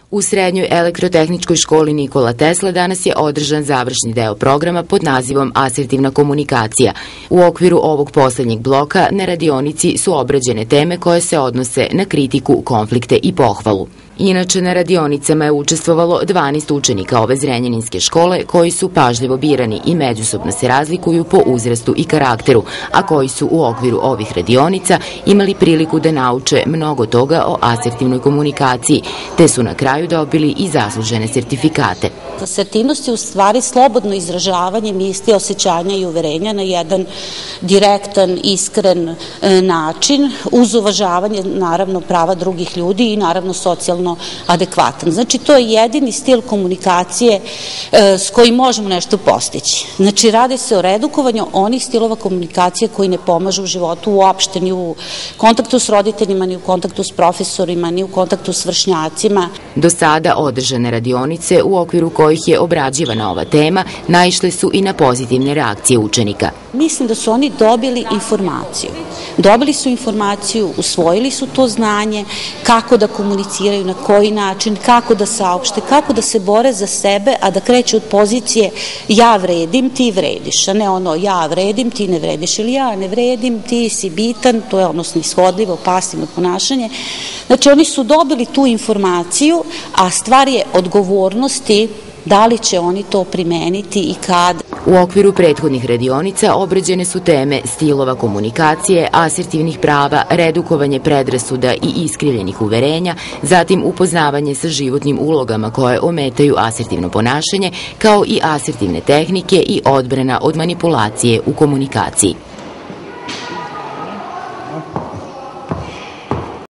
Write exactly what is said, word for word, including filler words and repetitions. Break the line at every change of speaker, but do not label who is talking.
U Srednjoj elektrotehničkoj školi Nikola Tesla danas je održan završni deo programa pod nazivom Asertivna komunikacija. U okviru ovog poslednjeg bloka na radionici su obrađene teme koje se odnose na kritiku, konflikte i pohvalu. Inače, na radionicama je učestvovalo dvanaest učenika ove Zrenjaninske škole koji su pažljivo birani i međusobno se razlikuju po uzrastu i karakteru, a koji su u okviru ovih radionica imali priliku da nauče mnogo toga o asertivnoj komunikaciji, te su na kraju dobili i zaslužene sertifikate.
Asertivnost je u stvari slobodno izražavanje misli, osjećanja i uverenja na jedan direktan, iskren način, uz uvažavanje naravno prava drugih ljudi i naravno socijalno adekvatan. Znači, to je jedini stil komunikacije s kojim možemo nešto postići. Znači, radi se o redukovanju onih stilova komunikacije koji ne pomažu u životu uopšte, ni u kontaktu s roditeljima, ni u kontaktu s profesorima, ni u kontaktu s vršnjacima.
Do sada održane radionice u okviru kojih je obrađivana ova tema naišle su i na pozitivne reakcije učenika.
Mislim da su oni dobili informaciju. Dobili su informaciju, usvojili su to znanje, kako da komuniciraju, na koji način, kako da saopšte, kako da se bore za sebe, a da kreću od pozicije ja vredim, ti vrediš, a ne ono ja vredim, ti ne vrediš, ili ja ne vredim, ti si bitan, to je ono snishodljivo, pasivno ponašanje. Znači, oni su dobili tu informaciju, a stvar je odgovornosti da li će oni to primeniti i kad.
U okviru prethodnih radionica obrađene su teme stilova komunikacije, asertivnih prava, redukovanje predrasuda i iskrivljenih uverenja, zatim upoznavanje sa životnim ulogama koje ometaju asertivno ponašanje, kao i asertivne tehnike i odbrana od manipulacije u komunikaciji.